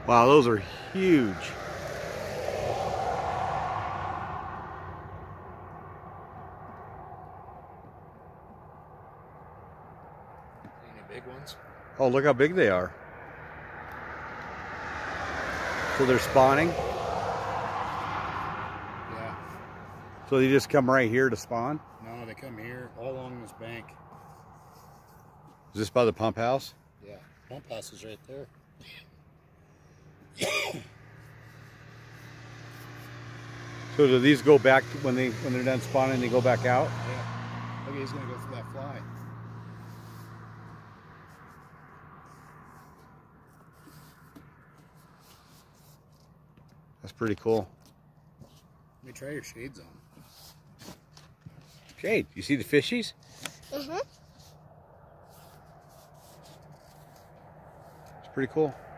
Wow, those are huge. Any big ones? Oh, look how big they are. So they're spawning? Yeah. So they just come right here to spawn? No, they come here all along this bank. Is this by the pump house? Yeah, pump house is right there. So do these go back when they're done spawning? They go back out? Yeah. Okay, he's gonna go for that fly. That's pretty cool. Let me try your shades on. Jade, you see the fishies? Mm-hmm. It's pretty cool.